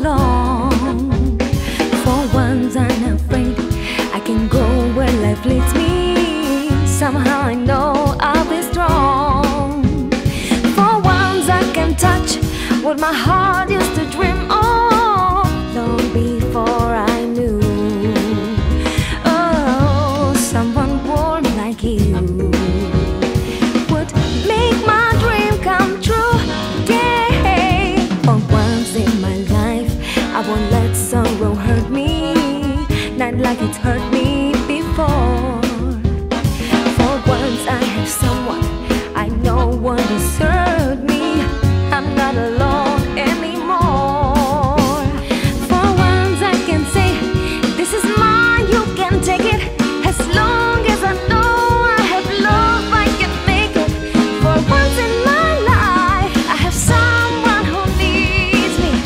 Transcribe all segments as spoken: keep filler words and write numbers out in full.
alone. For once I'm afraid I can go where life leads me. Somehow I know I'll be strong. For once I can touch what my heart used to dream of long before I knew. Oh, someone born like you would make my dream come true. Yeah. For once in my life I won't let sorrow hurt me, not like it's hurt me before. For once I have someone I know won't desert me. I'm not alone anymore. For once I can say, this is mine, you can take it. As long as I know I have love, I can make it. For once in my life I have someone who needs me.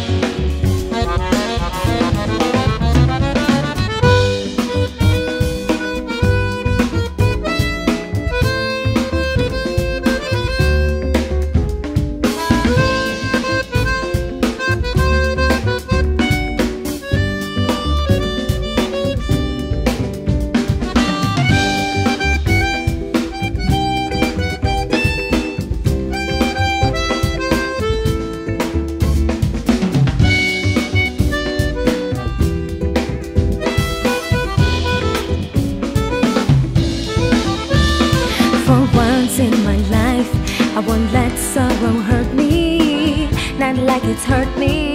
For once in my life I won't let sorrow hurt me, not like it's hurt me